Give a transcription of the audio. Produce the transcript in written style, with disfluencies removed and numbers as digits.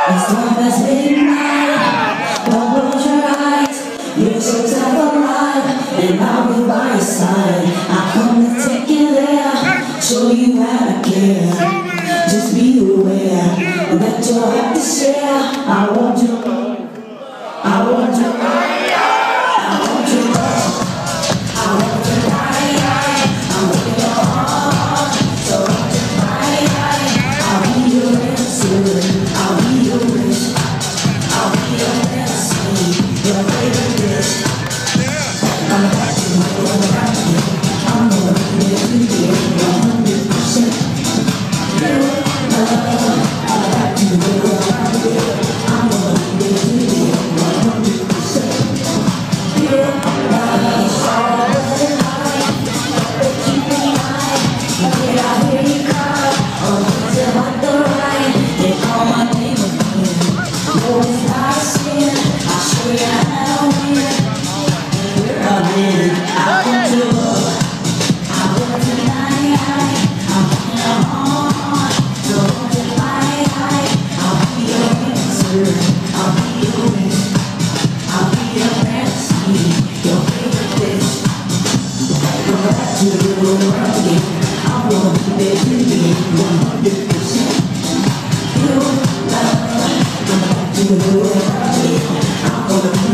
As long as midnight, don't close your eyes. You're so type of life, and I'll be by your side. I come to take you there, show you how to care. Just be aware that you'll have to share. I want you, I want you, I want you, I want you, I want your heart. So want you, I'll be your answer, I'll be your wish, I'll be your fantasy, your favorite dish. I'm about to know what about you. I'm gonna be there to you 100%. I'm about to know what about you. I'm gonna be there to you 100%. You're my starlight, but keep in mind, did I hear you cry? Or was it like the rain? They call my name again. Oh, it's not a sin. I'll show you how to win. I want your love, I want your night, I want your heart. So want your light, I'll be your answer, I'll be your wish, I'll be your fantasy, your favorite dish. I'm about to do it right again. I'm gonna be there to you 100%. Your love, I'm about to do it right again. I'm gonna be